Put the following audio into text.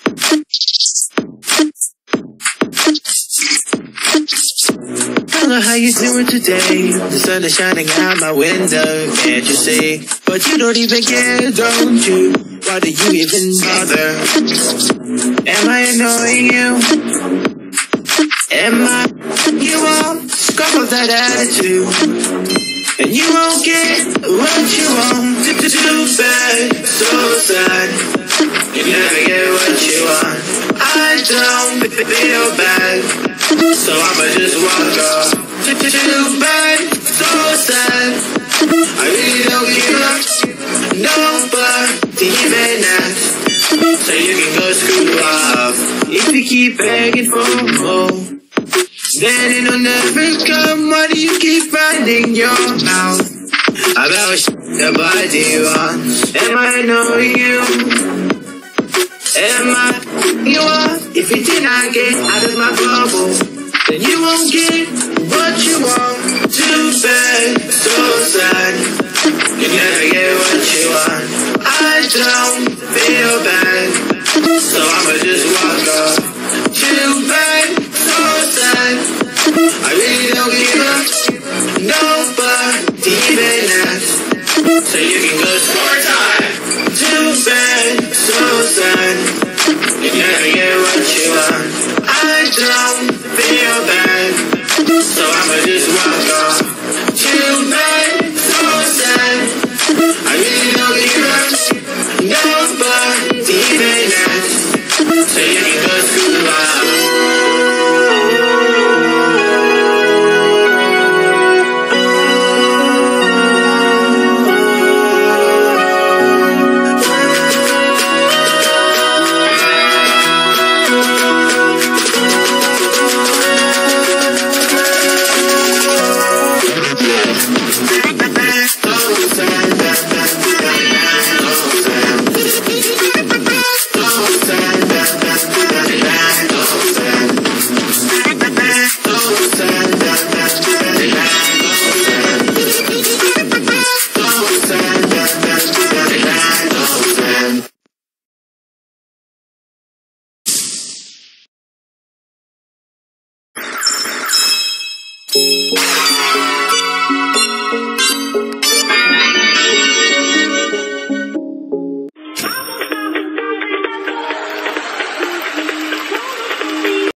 Don't know how you doing today. The sun is shining out my window, can't you see? But you don't even care, don't you? Why do you even bother? Am I annoying you? Am I? You won't scoff with that attitude, and you won't get what you want. Too bad, so sad. You never get what you want. I don't feel bad, so I'ma just walk off. Too bad, so sad. I really don't give up. Nobody even ask, so you can go screw off. If you keep begging for more, then it'll never come. Why do you keep finding your mouth about shit nobody wants? Am I annoying you? Am I you want? If you did not get out of my bubble, then you won't get what you want. Too bad, so sad. You never get what you want. I don't feel bad, so I'ma just walk off. Too bad, so sad. I really don't give up. Nobody even ask, so you can go score time. Too bad, so sad. You never get what you want. I don't feel bad, so I'ma just walk off. Too bad, so sad. I really don't give up. Nobody even ask, so you can go screw off.